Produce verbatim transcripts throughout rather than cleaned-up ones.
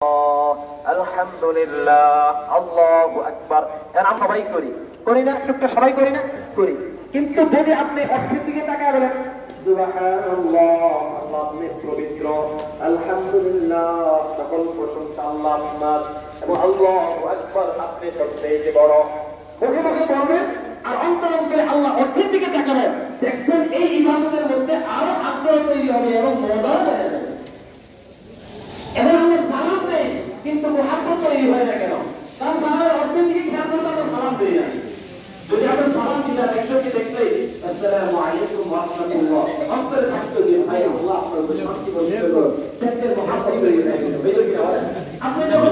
আলহামদুলিল্লাহ, আল্লাহু আকবার। এখন আমরা সবাই করি করি না, একটু সবাই করি না করি। কিন্তু যদি আপনি অর্থের দিকে তাকায় বলেন সুবহানাল্লাহ, আল্লাহ আপনি পবিত্র, আলহামদুলিল্লাহ সকল প্রশংসা আল্লাহ আপনার, এবং আল্লাহু আকবার আপনি সবচেয়ে বড়, মুখে মুখে বলবেন আর অন্তর অন্তরে আল্লাহ অর্থের দিকে তাকাবেন, দেখবেন এই ইবাদতের মধ্যে আরো আগ্রহ তৈরি হবে এবং মজা হয়ে যাবে। এখন আমরা সালাম দেই কিন্তু মুহাব্বত তৈরি হয় না কেন? কারণ সালামের অর্থের দিকে খেয়াল করতে আমরা সালাম দিই না। যদি আমরা সালাম দিলাম একজনকে দেখলেই আসসালামু আলাইকুম ওয়া রাহমাতুল্লাহ, অন্তরে থাকতো যে ভাই আল্লাহ আপনার উপর শান্তি বর্ষণ করুন, দেখতে মুহাব্বত তৈরি হয়। আপনি যখন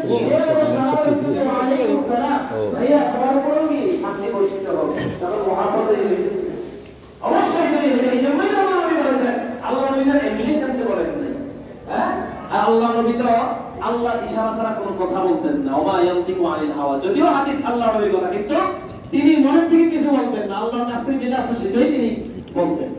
ওয়ালাইকুম সালাম ভাইয়া সবার উপরও কি শান্তি বর্ষিত হবে, তখন মুহাব্বত তৈরি হয়ে যাবে। অবশ্যই তৈরি হয়ে যাবে। এই জন্যই তো আমি বলেছেন আল্লাহ নবীদের ইংলিশ জানতে বলেন নাই, হ্যাঁ? আল্লাহ নবী তো আল্লাহর ইশারা ছাড়া কোনো কথা বলতেন না। ওমা ইয়ানতিকু আনিল হাওয়া, যদিও হাদিস আল্লাহ নবীর কথা, কিন্তু তিনি মনের থেকে কিছু বলতেন না, আল্লাহর কাছ থেকে যেটা আসছে সেটাই তিনি বলতেন।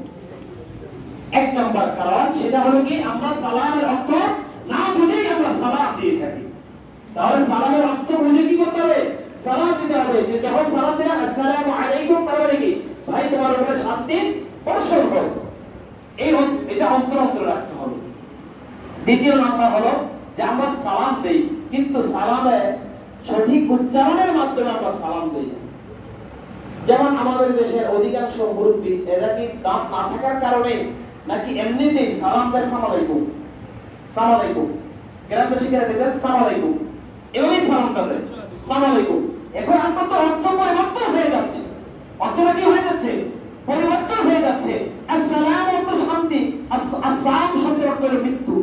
এক নম্বর কারণ সেটা হলো কি, আমরা সালামের অর্থ না বুঝেই আমরা সালাম দিয়ে থাকি। তাহলে সালামের অর্থ বুঝে কি করতে হবে? সালাম দিতে হবে। যে যখন সালাম দিলাম আসসালামু আলাইকুম, তার মানে কি ভাই তোমার উপরে শান্তি বর্ষণ হোক, এই এটা অন্তর অন্তর রাখতে হবে। দ্বিতীয় নাম্বার হলো যে আমরা সালাম দেই কিন্তু সালামে সঠিক উচ্চারণের মাধ্যমে আমরা সালাম দেই। যেমন আমাদের দেশের অধিকাংশ মুরব্বী এরা কি দাঁত না থাকার কারণে নাকি এমনিতেই সালাম দেয় সালাম আলাইকুম সালাম আলাইকুম, গ্রামবাসীরা দেখবেন সালাম আলাইকুম, এভাবেই সালামটা দেয় সালাম আলাইকুম। এখন আপনার তো অর্থ পরিবর্তন হয়ে যাচ্ছে, অর্থটা কি হয়ে যাচ্ছে? পরিবর্তন হয়ে যাচ্ছে। আসসালাম অর্থ শান্তি, আসসালাম শব্দের অর্থ হলো মৃত্যু।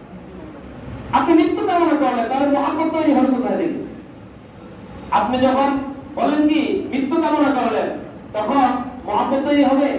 আপনি মৃত্যু কামনা করলেন, তাহলে মুহাব্বত তৈরি হবে কোথায় দেখি? আপনি যখন বলেন কি মৃত্যু কামনা করলেন, তখন মুহাব্বত তৈরি হবে।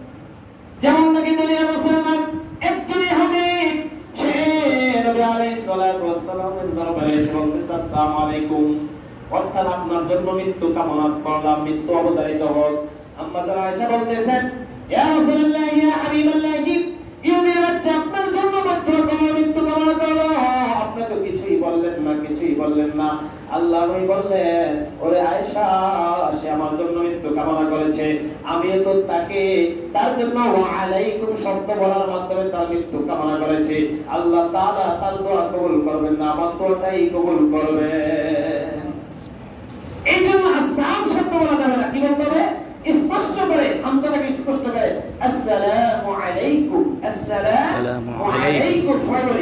যেমন নাকি দুনিয়ার মুসলমান একজনই হবে, সে নবী আলাইহিস সালাতু ওয়াস সালামের দরবারে এসে বলতেছে আসসালামু আলাইকুম, অর্থাৎ আপনার জন্য মৃত্যু কামনা করলাম, মৃত্যু অবধারিত হোক। আম্মা যারা আয়েশা বলতেছেন ইয়া রাসূলুল্লাহ ইয়া হাবিবাল্লাহ, ইউনের বাচ্চা আপনার জন্য মৃত্যু কামনা করলো, আপনি তো কিছুই বললেন না কিছুই বললেন না। আল্লাহ নবী বললেন ওরে আয়েশা, সে আমার জন্য মৃত্যু কামনা করেছে, আমিও তো তাকে তার জন্য ওয়া আলাইকুম শব্দ বলার মাধ্যমে তার মৃত্যু কামনা করেছে। আল্লাহ তাআলা তার দোয়া কবুল করবেন না, আমার দোয়াটাই কবুল করবেন। এই জন্য আসসালাম শব্দ বলা যাবে না, কি বলতে হবে? স্পষ্ট করে, আমটাকে স্পষ্ট করে আসসালামু আলাইকুম, আসসালামু আলাইকুম,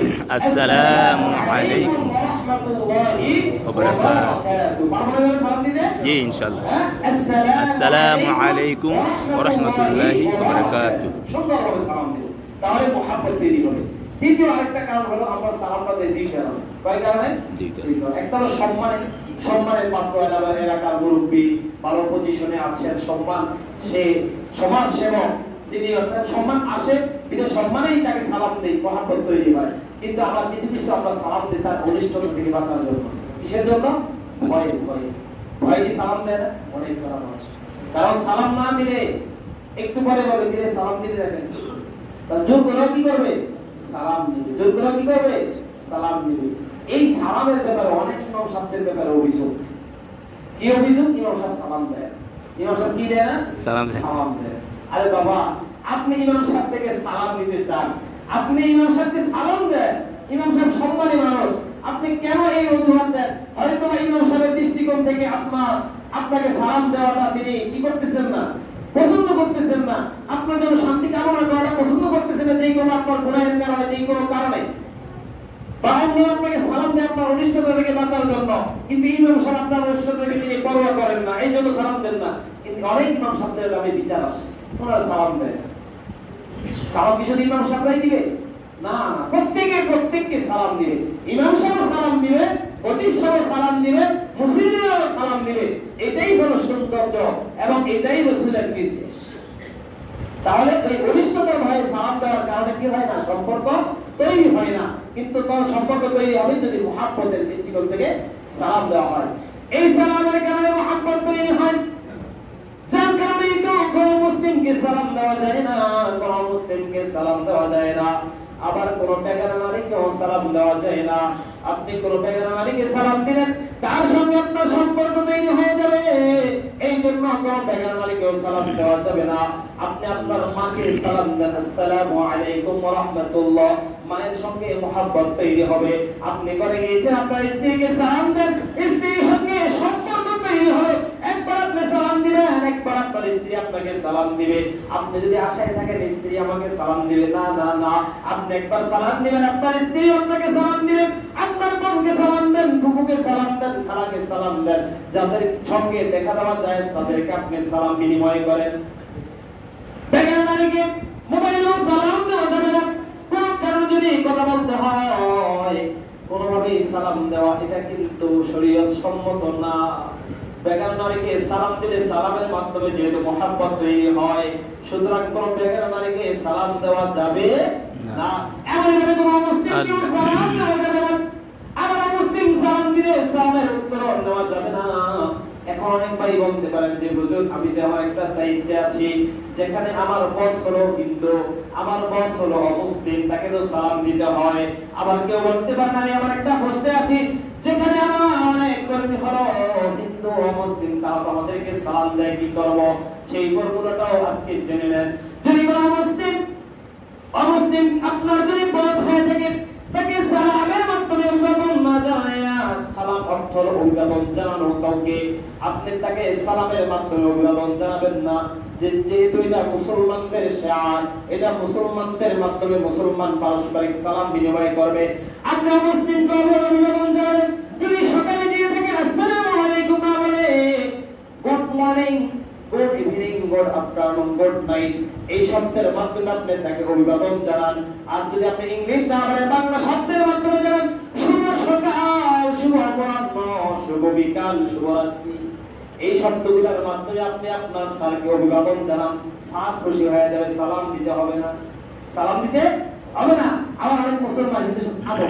আসসালামু আলাইকুম ওয়া রাহমাতুল্লাহি ওয়া বারাকাতুহু। বারবার সালাম দিতে জি ইনশাআল্লাহ। আসসালামু আলাইকুম ওয়া রাহমাতুল্লাহি ওয়া বারাকাতুহু, সুন্দরভাবে সালাম দিন, তাহলে মুহাব্বত তৈরি হবে। দ্বিতীয় আরেকটা কারণ হলো আমরা সালামটা দেই দুই কারণে। কয় কারণে? দুই কারণে। একটা হলো সম্মানে, সম্মানের পাত্র এলাকার এলাকার মুরব্বী, ভালো পজিশনে আছেন, সম্মান, সে সমাজ সেবক, সিনিয়র, সম্মান আসে, এটা সম্মানেই তাকে সালাম দেই, মুহাব্বত তৈরি হয়। কিন্তু আমার কিছু কিছু আমরা সালাম দিই তার অনিষ্টতা থেকে বাঁচার জন্য। কিসের জন্য? ভয় ভয় ভয় কি সালাম দেয় না? অনেক সালাম আসে, কারণ সালাম না দিলে একটু পরে বলে দিলে সালাম দিলে রাখেন, তার জোর করে কি করবে? সালাম দিবে, জোর করে কি করবে? সালাম দিবে। এই সালামের ব্যাপারে অনেক ইমাম সাহেবদের ব্যাপারে অভিযোগ। কি অভিযোগ? ইমাম সাহেব সালাম দেয়, ইমাম সাহেব কি দেয় না? সালাম দেয়, সালাম দেয়। আরে বাবা, আপনি ইমাম সাহেব থেকে সালাম নিতে চান, আপনি ইমাম সাহেবকে সালাম দেন, ইমাম সাহেব সম্মানী মানুষ, আপনি কেন এই অজুহাত দেন? হয়তো ইমাম সাহেবের দৃষ্টিকোণ থেকে আপনার আপনাকে সালাম দেওয়াটা তিনি কি করতেছেন না, পছন্দ করতেছেন না, আপনার জন্য শান্তি কামনা করাটা পছন্দ করতেছেন না, যেই কোনো আপনার গুনাহের কারণে, যেই কোনো কারণে, বা অন্য আপনাকে সালাম দেয় আপনার অনিষ্টতা থেকে বাঁচার জন্য। কিন্তু ইমাম সাহেব আপনার অনিষ্টতা থেকে তিনি পরোয়া করেন না, এই জন্য সালাম দেন না। কিন্তু অনেক ইমাম সাহেবদের নামে বিচার আসে, ওনারা সালাম দেয়। সালাম কি শুধু ইমাম সাহেবরাই দিবে? না না, প্রত্যেকে প্রত্যেককে সালাম দিবে। ইমাম সাহেব সালাম দিবে, খতিব সাহেব সালাম দিবে, মুসল্লিরাও সালাম দিবে। এটাই হলো সৌন্দর্য এবং এটাই রাসূলের নির্দেশ। তাহলে এই অনিষ্টতার ভয়ে সালাম দেওয়ার কারণে কি হয় না? সম্পর্ক তৈরি হয় না। কিন্তু তোর সম্পর্ক তৈরি হবে যদি মুহাব্বতের দৃষ্টিকোণ থেকে সালাম দেওয়া হয়। এই সালামের কারণে মুহাব্বত তৈরি হয়, যার কারণেই তো কোন মুসলিমকে সালাম দেওয়া যায় না, কোন মুসলিমকে সালাম দেওয়া যায় না। আবার কোন বেগানা নারীকেও সালাম দেওয়া যায় না। আপনি কোন বেগানা নারীকে সালাম দিলেন, তার সঙ্গে আপনার সম্পর্ক তৈরি হয়ে যাবে। এই জন্য কোন বেগানা নারীকেও সালাম দেওয়া যাবে না। আপনি আপনার মাকে সালাম দেন, আসসালামু আলাইকুম ওয়া রাহমাতুল্লাহ, মায়ের সঙ্গে মহব্বত তৈরি হবে। আপনি করে গিয়েছেন, আপনার স্ত্রীকে সালাম দেন, স্ত্রীর সঙ্গে সম্পর্ক তৈরি হবে। একবার আপনি সালাম দিবেন, একবার আপনার স্ত্রী আপনাকে সালাম দিবে। আপনি যদি আশায় থাকেন স্ত্রী আমাকে সালাম দিবে, না না না, আপনি একবার সালাম দিবেন, আপনার স্ত্রী আপনাকে সালাম দিবে। আপনার বোনকে সালাম দেন, ফুফুকে সালাম দেন, খালাকে সালাম দেন, যাদের সঙ্গে দেখা দেওয়া যায় তাদেরকে আপনি সালাম বিনিময় করেন। বেগানা নারীকে মোবাইলেও সালাম দেওয়া যাবে না। কোন কারণে যদি কথা বলতে হয় কোনোভাবেই সালাম দেওয়া এটা কিন্তু শরীয়ত সম্মত না। বেগানা নারীকে সালাম দিলে সালামের মাধ্যমে যেহেতু মহব্বত তৈরি হয়, সুতরাং কোন বেগানা নারীকে সালাম দেওয়া যাবে না। এমনভাবে কোন মুসলিমকে সালাম দেওয়া যাবে না। আবার মুসলিম সালাম দিলে সালামের উত্তর দেওয়া যাবে না। এখন অনেক ভাই বলতে পারেন যে হুজুর আমি তো আমার একটা দায়িত্বে আছি, যেখানে আমার বস হলো হিন্দু, আমার বস হলো অমুসলিম, তাকে তো সালাম দিতে হয়। আবার কেউ বলতে পারেন আমি আমার একটা পোস্টে আছি, যেখানে আমার অনেক কর্মী হলো হিন্দু অমুসলিম, তারা তো আমাদেরকে সালাম দেয়, কি করব? সেই ফর্মুলাটাও আজকে জেনে নেন। যদি কোনো মুসলিম অমুসলিম আপনার যদি বস হয়ে থাকে, তাকে সালামের মাধ্যমে অভিবাদন না জানায়া, সালাম অর্থ অভিবাদন জানানো কাউকে, আপনি তাকে সালামের মাধ্যমে অভিবাদন জানাবেন না। যেহেতু এটা মুসলমানদের শিয়ার, এটা মুসলমানদের মাধ্যমে মুসলমান পারস্পরিক সালাম বিনিময় করবে। আপনি মুসলিমকে অভিবাদন জানাবেন, যদি সকালে দিয়ে থাকেন আসসালামু আলাইকুম বলে, good morning, good evening, good afternoon, good night, এই শব্দের মাধ্যমে আপনি তাকে অভিবাদন জানান। আর যদি আপনি ইংলিশ না বলে বাংলা শব্দের মাধ্যমে জানান, শুভ সকাল, শুভ অপরাহ্ন, শুভ বিকাল, শুভরাত্রি, এই শব্দগুলোর মাধ্যমে আপনি আপনার স্যারকে অভিবাদন জানান। স্যার খুশি হয়ে যাবে, সালাম দিতে হবে না, সালাম দিতে হবে না। আবার অনেক মুসলমান হিন্দু আদব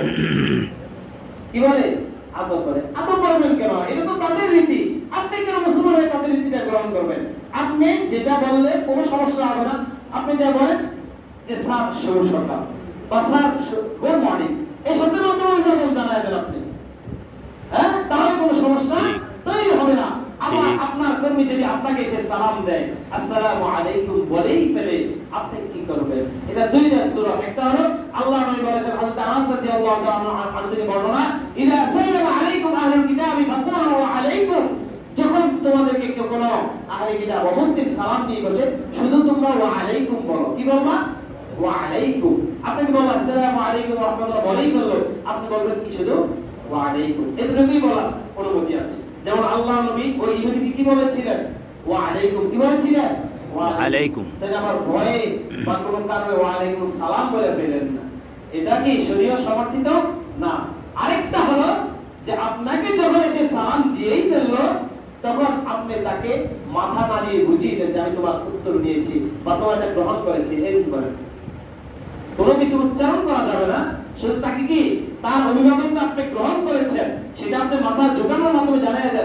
কি বলে, আদব করে। আদব করবেন কেন? এটা তো তাদের রীতি। আপনি কেন মুসলমান হয়ে তাদের রীতিটা গ্রহণ করবেন? আপনি যেটা বললে কোনো সমস্যা হবে না। আপনি যা বলেন যে স্যার শুভ সকাল বা স্যার গুড মর্নিং, এই শব্দের মাধ্যমে অভিবাদন জানাবেন আপনি, হ্যাঁ, তাহলে কোনো সমস্যা তৈরি হবে না। আবার আপনার কর্মী যদি আপনাকে এসে সালাম দেয়, আসসালামু আলাইকুম বলেই ফেলে, আপনি কি করবেন? এটা দুইটা সূরা। একটা হলো আল্লাহ নবী বলেছেন, হযরত আনাস রাদিয়াল্লাহু তাআলা আনহু থেকে বর্ণনা, ইদা সাল্লামা আলাইকুম আহলুল কিতাবি ফাকুলু ওয়া আলাইকুম, যখন তোমাদেরকে কেউ কোনো আহলে কিতাব বা মুসলিম সালাম দিয়ে বসে, শুধু তোমরা ওয়া আলাইকুম বলো। কি বলবা? ওয়া আলাইকুম। আপনি কি বলবেন আসসালামু আলাইকুম ওয়া রাহমাতুল্লাহ বলেই ফেললো, আপনি বলবেন কি শুধু ওয়া আলাইকুম, এতটুকুই বলার অনুমতি আছে। যেমন আল্লাহ নবী ওই ইহুদিকে কি বলেছিলেন? ওয়া আলাইকুম। কি বলেছিলেন? ওয়া আলাইকুম। সেটা আবার ভয়ে বা কোনো কারণে ওয়া আলাইকুম সালাম বলে ফেলেন না। এটা কি শরীয়ত সমর্থিত না। আরেকটা হলো যে আপনাকে যখন এসে সালাম দিয়েই ফেললো, তখন আপনি তাকে মাথা নাড়িয়ে বুঝিয়ে দেন যে আমি তোমার উত্তর নিয়েছি বা তোমার এটা গ্রহণ করেছি, এরকম করেন। কোনো কিছু উচ্চারণ করা যাবে না, শুধু তাকে কি তার অভিভাবকটা আপনি গ্রহণ করেছেন সেটা আপনি মাথা ঝোঁকানোর মাধ্যমে জানিয়ে দেন,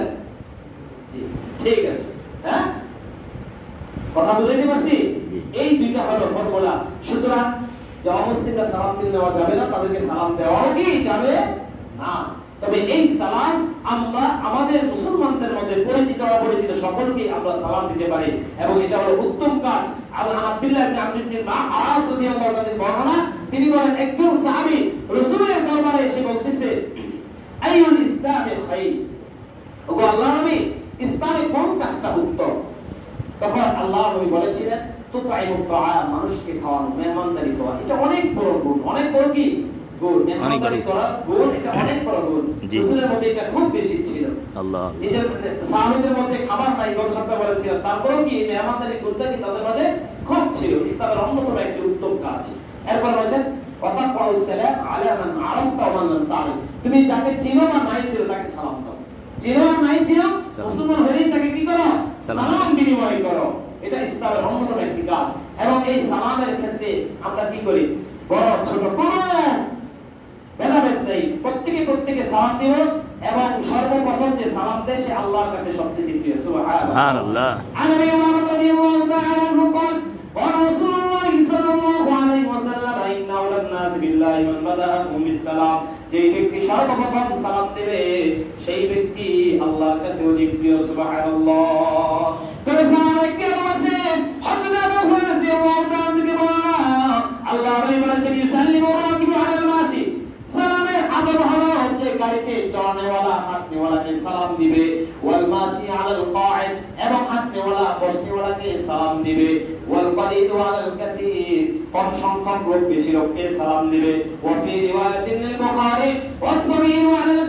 ঠিক আছে, হ্যাঁ, কথা বুঝাইতে পারছি? এই দুইটা হলো ফর্মুলা। সুতরাং যে অমুসলিমরা সালাম দিলে নেওয়া যাবে না, তাদেরকে সালাম দেওয়াও কি যাবে না। তবে এই সালাম আমরা আমাদের মুসলমানদের মধ্যে পরিচিত অপরিচিত সকলকে আমরা সালাম দিতে পারি, এবং এটা হলো উত্তম কাজ। আল্লাহ আব্দুল্লাহ ইবনে আমর ইবনে আস রাদিয়াল্লাহু তাআলা বর্ণনা, তিনি বলেন একজন সাহাবী রাসূলের দরবারে এসে বলতেছে, আইয়ুল ইসলামি খায়র, ওগো আল্লাহর নবী, ইসলামে কোন কাজটা উত্তম? তখন আল্লাহ নবী বলেছিলেন, তুতাইমুত তাআম, মানুষকে খাওয়ানো, মেহমানদারি করা, এটা অনেক বড় গুণ, অনেক বড় কি গুণ, মেহমানদারি করা গুণ, এটা অনেক বড় গুণ। রাসূলের মধ্যে এটা খুব বেশি ছিল। আল্লাহ নিজের সাহাবীদের মধ্যে খাবার নাই গত সপ্তাহে বলেছিলাম, তারপরেও কি মেহমানদারি গুণটা কি তাদের মধ্যে খুব ছিল। ইসলামের অন্যতম একটি উত্তম কাজ। এরপর বলেছেন, ওয়াতাকাউস সালাম আলা মান আরাফতা ওয়া মান লাম তারিফ, তুমি যাকে চিনো বা নাই চিনো তাকে সালাম দাও। চিনো আর নাই চিনো, মুসলমান হলেই তাকে কি করো? সালাম বিনিময় করো। এটা ইসলামের অন্যতম একটি কাজ। এবং এই সালামের ক্ষেত্রে আমরা কি করি? বড় ছোট কোনো ভেদাভেদ নেই, প্রত্যেকে প্রত্যেকে সালাম দিব, এবং সর্বপ্রথম যে সালাম দেয় সে আল্লাহর কাছে সবচেয়ে প্রিয়। সুবহানাল্লাহ। আনাবি ওয়া রাদিয়াল্লাহু তাআলা আনহু قال قال رسول الله صلى الله عليه وسلم إن أولى الناس লিল্লাহি মান বাদাআহুম বিসসালাম, যে ব্যক্তি সর্বপ্রথম সালাম দেবে সেই ব্যক্তি আল্লাহর কাছে অধিক প্রিয়। সুবহানাল্লাহ। তবে সাহাবায়ে কেরাম আছে হযরত আবু হুরায়রা রাদিয়াল্লাহু তাআলা থেকে বর্ণনা, আল্লাহ নবী বলেছেন ইউসাল্লিমু রাকিবু আলাল মাশি, সালামের আদব হলো যে গাড়িতে চড়নেওয়ালা হাঁটনেওয়ালাকে সালাম দিবে, ওয়াল মাশি আলাল কাঈদ, এবং হাঁটনেওয়ালা বসনেওয়ালাকে সালাম দিবে, ওয়াল কালিদু আলাল কাসীর, কম সংখ্যক লোক বেশি লোককে সালাম দিবে, ওয়া ফি রিওয়ায়াতিন লিল বুখারী ওয়াস সাগীরু আলাল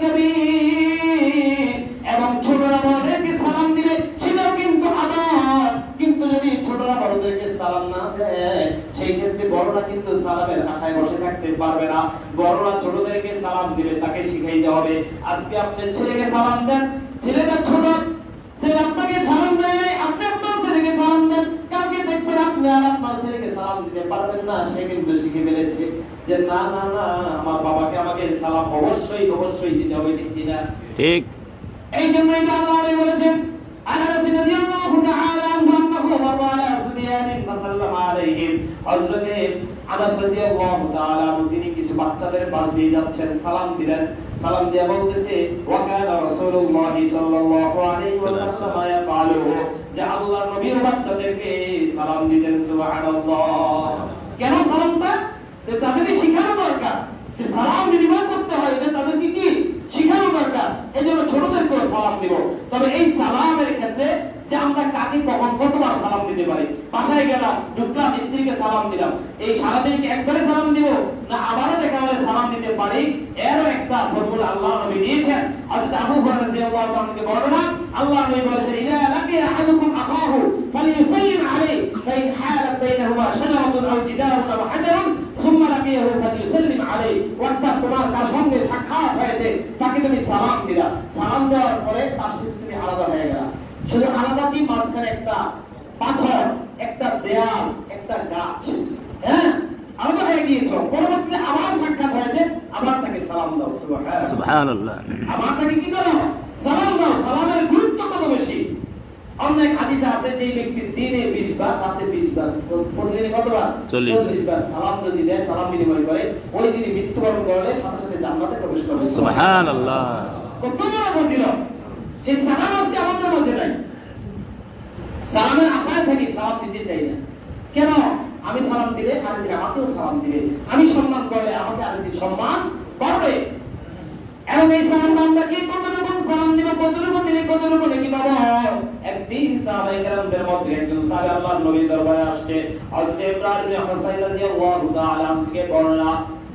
কাবীর, এবং ছোটরা বড়দেরকে সালাম দিবে, সেটাও কিন্তু আদব। কিন্তু যদি ছোটরা বড়দেরকে সালাম না দেয় সেই ক্ষেত্রে বড়রা কিন্তু সালামের আশায় বসে থাকতে পারবে না, বড়রা ছোটদেরকে সালাম দিবে, তাকে শিখাইতে হবে। আজকে আপনি ছেলেকে সালাম দেন, ছেলেটা ছোট, সে আপনাকে সালাম দেয়, আপনি আপনার ছেলেকে সালাম দেন, কালকে দেখবেন আপনি আর আপনার ছেলেকে সালাম দিতে পারবেন না, সে কিন্তু শিখে ফেলেছে যে না না না আমার বাবাকে আমাকে সালাম অবশ্যই অবশ্যই দিতে হবে, ঠিক কিনা? ঠিক। এই জন্যই তো আল্লাহ বলেছেন আনাস রাদিয়াল্লাহু তাআলা আনহু আন্নাহু ওয়ালা সুবিয়ানিন ফাসাল্লামা আলাইহিম, হযরত আনাস রাদিয়াল্লাহু তাআলা তিনি কিছু বাচ্চাদের পাশ দিয়ে যাচ্ছেন, সালাম দিলেন, সালাম দিয়ে বলতেছে ওয়া কানা রাসূলুল্লাহ সাল্লাল্লাহু আলাইহি ওয়াসাল্লাম ইয়াফআলুহু, যে আল্লাহর নবী বাচ্চাদেরকে সালাম দিতেন। সুবহানাল্লাহ। কেন সালামটা? তাদেরকে শিখানো দরকার যে সালাম বিনিময় করতে হয়, এটা তাদেরকে কি শিখানো দরকার। এজন্য ছোটদেরকেও সালাম দিব। তবে এই সালামের ক্ষেত্রে যে আমরা কাকে কখন কতবার সালাম দিতে পারি, বাসায় গেলাম ঢুকলাম স্ত্রীকে সালাম দিলাম, এই সারাদিন কি একবারে সালাম দিব না আবারও দেখা গেলে সালাম দিতে পারি, এরও একটা ফর্মুলা আল্লাহ নবী দিয়েছেন। হযরত আবু হুরায়রা রাদিয়াল্লাহু তাআলা থেকে বর্ণনা, আল্লাহ নবী বলেছেন ইযা লাকিয়া আহাদুকুম আখাহু ফালইউসাল্লিম আলাইহি ফাইন হালাত বাইনাহুমা শাজারাতুন আও জিদারুন আও হাজারুন সুম্মা লাকিয়াহু ফালইউসাল্লিম আলাইহি, অর্থাৎ তোমার তার সঙ্গে সাক্ষাৎ হয়েছে, তাকে তুমি সালাম দিলা, সালাম দেওয়ার পরে তার সাথে তুমি আলাদা হয়ে গেলা, শুধু আলাদা কি মাঝখানে একটা পাথর, একটা দেয়াল, একটা গাছ, হ্যাঁ আলাদা হয়ে গিয়েছ, পরবর্তীতে আবার সাক্ষাৎ হয়েছে, আবার তাকে সালাম দাও। সুবহানাল্লাহ সুবহানাল্লাহ। আবার তাকে কি দাও? সালাম দাও। সালামের গুরুত্ব কত বেশি। অনেক হাদিসে আছে যে ব্যক্তি দিনে বিশ বার রাতে বিশ বার, প্রতিদিনে কতবার? চল্লিশ বার সালাম যদি দেয়, সালাম বিনিময় করে, ওই দিনই মৃত্যুবরণ করলে সাথে সাথে জান্নাতে প্রবেশ করবে। সুবহানাল্লাহ। কত বড় ফজিলত! সেই সালাম আজকে আমাদের মাঝে নাই। সালামের আশায় থাকি, সালাম দিতে চাই না। কেন? আমি সালাম দিলে আরেকদিন আমাকেও সালাম দিবে, আমি সম্মান করলে আমাকে আরেকদিন সম্মান করবে। এবং এই সালাম আমরা কি কতটুকু সালাম দিব, কতটুকু দিলে কতটুকু নাকি বাবা। একদিন সাহাবায়ে কেরামদের মধ্যে একজন সাহাবী আল্লাহর নবীর দরবারে আসছে, হযরত ইমরান ইবনে হুসাইন রাদিয়াল্লাহু তাআলা আনহু থেকে বর্ণনা,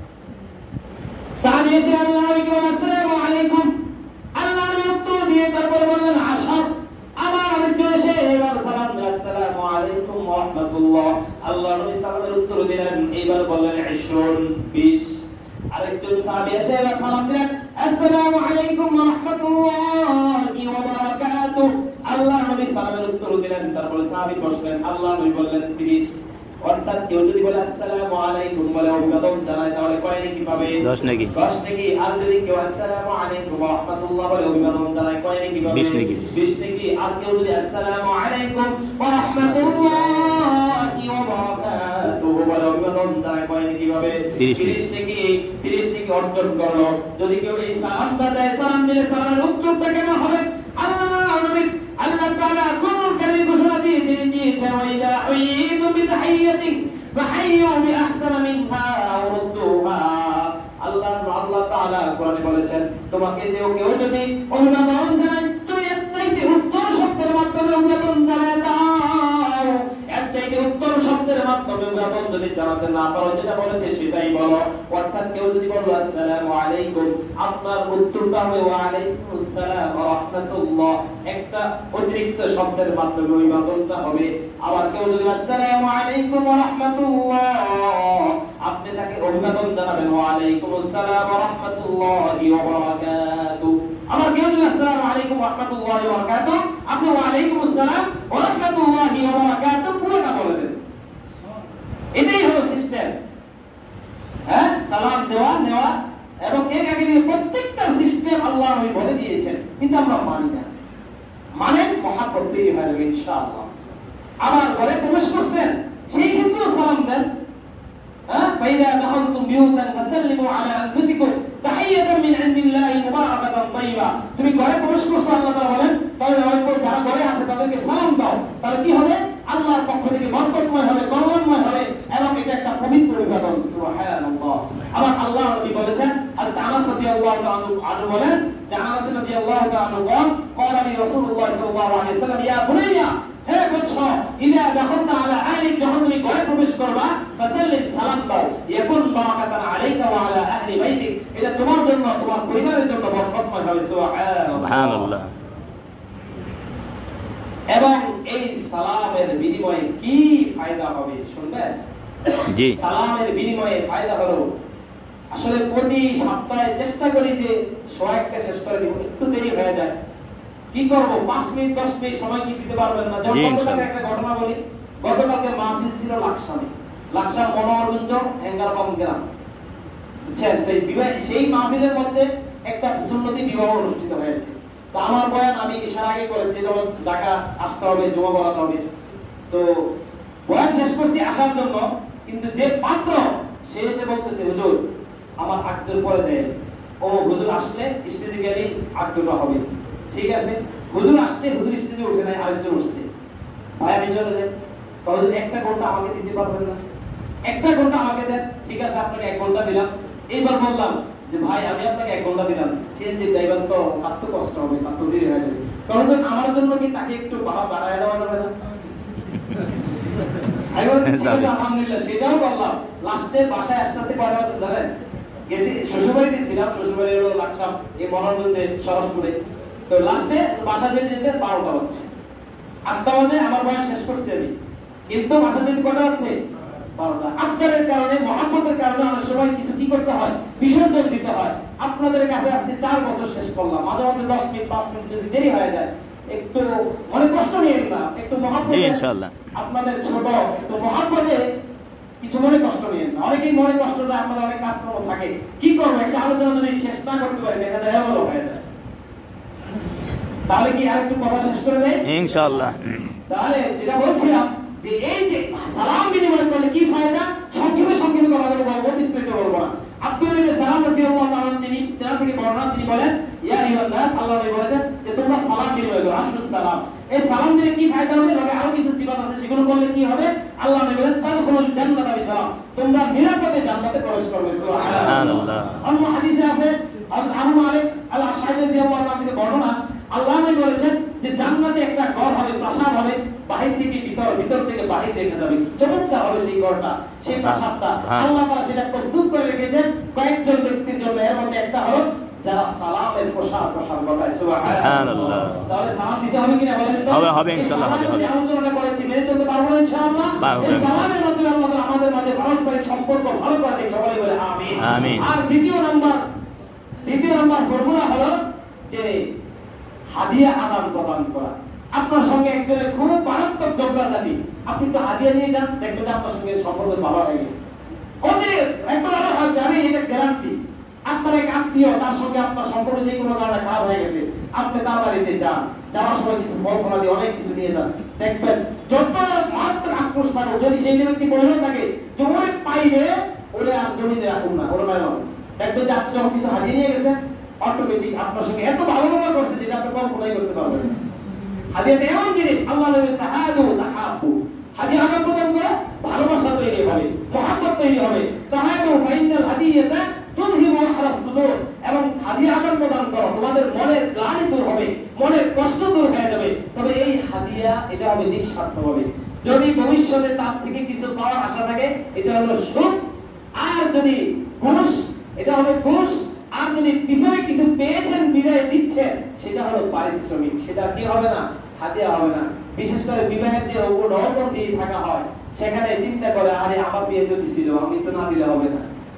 সাহাবী এসে আল্লাহর নবীকে বলেন আসসালামু আলাইকুম, আল্লাহর নবী উত্তর দিয়ে তারপরে বললেন আশার। আবার আরেকজন এসে এবার সালাম দিলেন আসসালামু আলাইকুম ওয়া রাহমাতুল্লাহ, আল্লাহর নবী সালামের উত্তর দিলেন, এইবার বললেন ইশরুন বিশ। আরেকজন সাহাবী এসে এবার সালাম দিলেন আসসালামু আলাইকুম ওয়া রাহমাতুল্লাহি ওয়া বারাকাতুহু, আল্লাহর নবী সালামের উত্তর দিলেন, তারপরে সাহাবী বসলেন, আল্লাহর নবী বললেন ত্রিশ। অর্থাৎ কেউ যদি বলে আসসালামু আলাইকুম বলে অভিবাদন জানায় তাহলে কয় নাকি পাবে? দশ নাকি দশ নাকি। আর যদি কেউ আসসালামু আলাইকুম ওয়া রাহমাতুল্লাহ বলে অভিবাদন জানায় কয় নাকি পাবে? বিশ নাকি বিশ নাকি। আর কেউ যদি আসসালামু আলাইকুম ওয়া রাহমাতুল্লাহি ওয়া বারাকাতুহু বলে অভিবাদন জানায় কয় নাকি পাবে? ত্রিশ নাকি ত্রিশ নাকি অর্জন করলো। যদি কেউ এই সালামটা দেয়, সালাম দিলে সালামের উত্তরটা কেন হবে? আল্লাহ নবী আল্লাহ তাআলা কোন কারণে ঘোষণা দিয়ে দিয়েছে ওয়াইদা উইদু বিতাহিয়াতিন ফাহাইয়ু বিআহসানা মিনহা আও রুদ্দুহা। আল্লাহ আল্লাহ তাআলা কোরআনে বলেছেন তোমাকে যে কেউ যদি অভিবাদন জানায় তুমি এর চাইতে উত্তর শব্দের মাধ্যমে অভিবাদন জানায় দাও, এর চাইতে উত্তর শব্দের মাধ্যমে অভিবাদন যদি জানাতে না পারো যেটা বলেছে সেটাই বলো। অর্থাৎ কেউ যদি বলো আসসালামু আলাইকুম, আপনার উত্তরটা হবে ওয়া আলাইকুম আসসালাম ওয়া রাহমাতুল্লাহ, একটা অতিরিক্ত শব্দের মাধ্যমে অভিবাদনটা হবে। আবার কেউ যদি আসসালামু আলাইকুম ওয়া রাহমাতুল্লাহ, আপনি তাকে অভিবাদন জানাবেন ওয়া আলাইকুম আসসালাম ওয়া রাহমাতুল্লাহি ওয়া বারাকাতুহু। আবার কেউ যদি আসসালামু আলাইকুম ওয়া রাহমাতুল্লাহি ওয়া বারাকাতুহু, আপনি ওয়া আলাইকুম আসসালাম ওয়া রাহমাতুল্লাহি ওয়া বারাকাতুহু পুরোটা বলে দেন। এটাই হলো সিস্টেম, হ্যাঁ সালাম দেওয়া নেওয়া এবং এর আগে প্রত্যেকটা সিস্টেম আল্লাহ নবী বলে দিয়েছেন, কিন্তু আমরা মানি না। মানে মহাব্বত তৈরি হয়ে যাবে ইনশাআল্লাহ। আবার ঘরে প্রবেশ করছেন সেই ক্ষেত্রেও সালাম দেন, হ্যাঁ ফাইদা দাখালতুম বিউতান ফাসাল্লিমু আলা আনফুসিকুম তাহিয়াতান মিন ইনদিল্লাহি মুবারাকাতান তাইয়্যিবা। তুমি ঘরে প্রবেশ করছো, আল্লাহ তাআলা বলেন তাহলে ওই যারা ঘরে আছে তাদেরকে সালাম দাও, তাহলে কি হবে? আল্লাহর পক্ষ থেকে বরকতময় হবে, কল্যাণময় হবে এবং এটা একটা পবিত্র ইবাদত। সুবহানাল্লাহ। আবার আল্লাহ নবী বলেছেন, হযরত আনাস রাদিয়াল্লাহু তাআলা আনহু বলেন যে আনাস রাদিয়াল্লাহু তাআলা আনহু বলেন قال لي رسول الله صلى الله عليه وسلم يا بني হে বৎস ইদা দাখালতা আলা আহলিক, যখন তুমি ঘরে প্রবেশ করবা ফাসাল্লিম, সালাম দাও, ইয়াকুন বারাকাতান আলাইকা ওয়া আলা আহলি বাইতিক, এটা তোমার জন্য তোমার পরিবারের জন্য বরকতময় হবে। সুবহানাল্লাহ। এবং এই সালামের বিনিময়ে কি ফায়দা হবে শুনবেন? জি, সালামের বিনিময়ে ফায়দা হলো, আসলে প্রতি সপ্তাহে চেষ্টা করি যে সোয়াকটা শেষ করে দিব, একটু দেরি হয়ে যায়, কি করব? পাঁচ মিনিট দশ মিনিট সময় কি দিতে পারবেন না? যেমন গতকালকে একটা ঘটনা বলি, গতকালকে মাহফিল ছিল লাকসামে, লাকসাম মনোরঞ্জ ঠেঙ্গারবাম গ্রাম, বুঝছেন? তো বিবাহ, সেই মাহফিলের মধ্যে একটা সুন্নতি বিবাহ অনুষ্ঠিত হয়েছে। তো আমার বয়ান আমি ইশারা আগে করেছি, যেমন ঢাকা আসতে হবে, জমা পড়াতে হবে। তো বয়ান শেষ করছি আসার জন্য, কিন্তু যে পাত্র সে এসে বলতেছে হুজুর আমার আকদুর পরে যায়। ও হুজুর আসলে স্টেজে গেলেই আকদুরটা হবে। ঠিক আছে, হুজুর আসছে, হুজুর স্টেজে উঠে নাই, আরেকজন উঠছে, ভাই আমি চলে যাই। হুজুর একটা ঘন্টা আমাকে দিতে পারবেন না? একটা ঘন্টা আমাকে দেন। ঠিক আছে, আপনাকে এক ঘন্টা দিলাম। এইবার বললাম যে ভাই আমি আপনাকে এক ঘন্টা দিলাম, সিএনজি ড্রাইভার তো তার তো কষ্ট হবে, তার তো দেরি হয়ে যাবে, তখন আমার জন্য কি তাকে একটু ভাড়া বাড়ায় দেওয়া যাবে না? আলহামদুলিল্লাহ সেটাও বললাম। লাস্টে বাসায় আসতে কয়টা বাজছে জানেন? গেছি শ্বশুরবাড়িতে ছিলাম, শ্বশুরবাড়ি হলো লাকসাম এই মনোরঞ্জে সরসপুরে। তো লাস্টে বাসা যেতে যেতে বারোটা বাজছে, আটটা বাজে আমার বয়স শেষ করছি আমি, কিন্তু বাসা যেতে কয়টা বাজছে? বারোটা। আত্মারের কারণে, মহাব্বতের কারণে অনেক সময় কিছু কি করতে হয়, বিসর্জন দিতে হয়। আপনাদের কাছে আজকে চার বছর শেষ করলাম, মাঝে মাঝে দশ মিনিট পাঁচ মিনিট যদি দেরি হয়ে যায় একটু মনে কষ্ট নিয়ে না, একটু মহাব্বতে ইনশাআল্লাহ আপনাদের ছোট একটু মহাব্বতে কিছু মনে কষ্ট নিয়ে না। অনেকেই মনে কষ্ট যায়, আপনাদের অনেক কাজকর্ম থাকে, কি করবো একটা আলোচনা যদি শেষ না করতে পারি দেখা যায় এমন হয়ে যায়। তাহলে কি আর একটু কথা শেষ করে দেয় ইনশাআল্লাহ? তাহলে যেটা বলছিলাম যে এই যে সালাম বিনিময় করলে কি ফায়দা, সংক্ষেপে সংক্ষেপে কথা বলবো, বিস্তারিত বলবো না। আব্দুল্লাহ ইবনে সালাম রাদিয়াল্লাহু তাআলা তিনি তার থেকে বর্ণনা তিনি বলেন ইয়া আইয়ুহান নাস, আল্লাহ নবী বলেছেন যে তোমরা সালাম বিনিময় করো, আফসুস সালাম। এই সালাম দিলে কি ফায়দা হবে? লগে আরো কিছু সিফাত আছে, সেগুলো করলে কি হবে? আল্লাহ নবী বলেন তাদখুলুল জান্নাতা বিসালাম, তোমরা নিরাপদে জান্নাতে প্রবেশ করবে। সুবহানাল্লাহ। অন্য হাদিসে আছে হযরত আবু মালিক আল আশআরী রাদিয়াল্লাহু তাআলা থেকে বর্ণনা, আল্লাহ নবী বলেছেন যে জান্নাতে একটা ঘর হবে, প্রাসাদ হবে, বাহির থেকে ভিতর, ভিতর থেকে বাহির দেখা যাবে, চমৎকার হবে সেই ঘরটা, সেই প্রাসাদটা। আল্লাহ তাআলা সেটা প্রস্তুত করে রেখেছেন কয়েকজন ব্যক্তির জন্য, এর মধ্যে একটা হলো যারা সালামের প্রসার প্রসার ঘটায়। সুবহানাল্লাহ। তাহলে সালাম দিতে হবে কিনা বলেন তো? হবে, হবে ইনশাআল্লাহ, হবে, হবে। আলোচনা করেছি, মেনে চলতে পারবো ইনশাআল্লাহ। এই সালামের মাধ্যমে আল্লাহ তাআলা আমাদের মাঝে পারস্পরিক সম্পর্ক ভালো করে দেয়, সবাই বলে আমিন আমিন। আর দ্বিতীয় নাম্বার, দ্বিতীয় নাম্বার ফর্মুলা হলো যে হাদিয়া আদান প্রদান করা। আপনার সঙ্গে একজনের খুব মারাত্মক ঝগড়াঝাটি, আপনি তো হাদিয়া নিয়ে যান, দেখবেন আপনার সঙ্গে সম্পর্ক ভালো হয়ে গেছে। ওদের একবার আলাদা হয়, জানি এটা গ্যারান্টি। আপনার এক আত্মীয়, তার সঙ্গে আপনার সম্পর্ক যে কোনো কারণে খারাপ হয়ে গেছে, আপনি তার বাড়িতে যান, যাওয়ার সময় কিছু ফল ফলা দিয়ে অনেক কিছু নিয়ে যান, দেখবেন যত মারাত্মক আক্রোশ থাকুক, যদি সেই ব্যক্তি বললেও থাকে যে ওরে পাইলে ওরে আর জমিতে রাখুন না, ওরে বাইরে দেখবেন যে আপনি যখন কিছু হারিয়ে নিয়ে গেছেন, অটোমেটিক আপনার সঙ্গে এত ভালো ব্যবহার করছে যেটা আপনি কল্পনাই করতে পারবেন না। হাদিয়াটা এমন জিনিস, আল্লাহ নবী তাহাদু তাহাবু, হাদিয়া আদান প্রদান করে ভালোবাসা তৈরি হবে, মহব্বত তৈরি হবে। তাহাদু ফাইনাল হাদিয়াতা তুযহিবু আহরাস সুদুর, এবং হাদিয়া আদান প্রদান করো, তোমাদের মনের গ্লানি দূর হবে, মনের কষ্ট দূর হয়ে যাবে। তবে এই হাদিয়া এটা হবে নিঃস্বার্থভাবে। যদি ভবিষ্যতে তার থেকে কিছু পাওয়ার আশা থাকে, এটা হলো সুদ। আর যদি ঘুষ, এটা হবে ঘুষ। আর যদি পিছনে কিছু পেয়েছেন বিদায় দিচ্ছেন, সেটা হলো পারিশ্রমিক, সেটা কি হবে না? হাদিয়া হবে না। বিশেষ করে বিবাহের যে রকম দিয়ে থাকা হয়, সেখানে চিন্তা করে আরে আমার বিয়ে যদি ছিল, আমি তো না দিলে হবে না।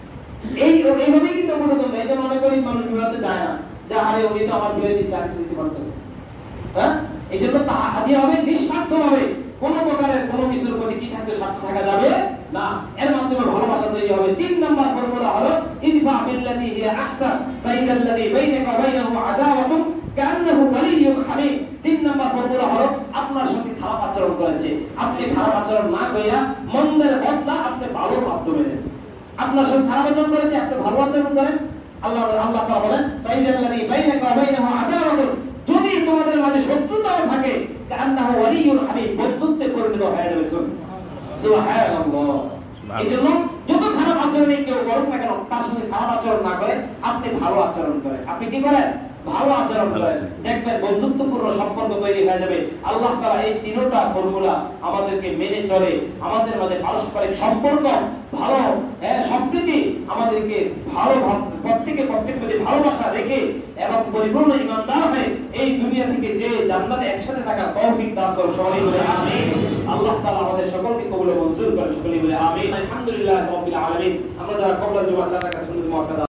এই এইভাবে কিন্তু কোনো তো এই যে মনে করি মানুষ বিবাহতে যায় না, যে আরে উনি তো আমার বিয়ে দিচ্ছে, আমি দিতে পারতেছি। হ্যাঁ, এই জন্য হাদিয়া হবে নিঃস্বার্থভাবে, কোনো প্রকারের কোনো কিছুর প্রতি কি থাকবে, স্বার্থ থাকা যাবে না। এর মাধ্যমে ভালোবাসা তৈরি হবে। তিন নাম্বার ফর্মুলা হলো ইনফা বিল্লাতি হিয়া আহসান ফাইদাল্লাযী বাইনাকা ওয়া বাইনাহু আদাওয়াতুন কান্নাহু ওয়ালিয়্যুন হামীম। তিন নাম্বার ফর্মুলা হলো আপনার সঙ্গে খারাপ আচরণ করেছে, আপনি খারাপ আচরণ না কইরা মন্দের বদলা আপনি ভালোর মাধ্যমে নেন। আপনার সঙ্গে খারাপ আচরণ করেছে, আপনি ভালো আচরণ করেন। আল্লাহ আল্লাহ তাআলা বলেন বাইনাল্লাযী বাইনাকা ওয়া বাইনাহু আদাওয়াতুন, যদি তোমাদের মাঝে শত্রুতাও থাকে কান্নাহু ওয়ালিয়ুন হামিম, বন্ধুত্বে পরিণত হয়ে যাবে। সুবহানাল্লাহ। এজন্য যত খারাপ আচরণে কেউ করুক না কেন, তার সঙ্গে খারাপ আচরণ না করে আপনি ভালো আচরণ করেন। আপনি কি করেন? ভালো আচরণ করেন, দেখবেন বন্ধুত্বপূর্ণ সম্পর্ক তৈরি হয়ে যাবে। আল্লাহ তাআলা এই তিনটা ফর্মুলা আমাদেরকে মেনে চলে আমাদের মাঝে পারস্পরিক সম্পর্ক ভালো, হ্যাঁ, সম্প্রীতি, আমাদেরকে ভালো প্রত্যেকে প্রত্যেকের প্রতি ভালোবাসা রেখে এবং পরিপূর্ণ ঈমানদার হয়ে এই দুনিয়া থেকে যে জান্নাতে একসাথে থাকার তৌফিক দান করুন। সকলেই বলে আমিন। আল্লাহ তাআলা আমাদের সকলকে কবুল ও মঞ্জুর করেন। সকলেই বলে আমিন। আলহামদুলিল্লাহি রাব্বিল আলামিন। আমরা যারা কবুল জুমা চার রাকাত সুন্নাত মুআক্কাদা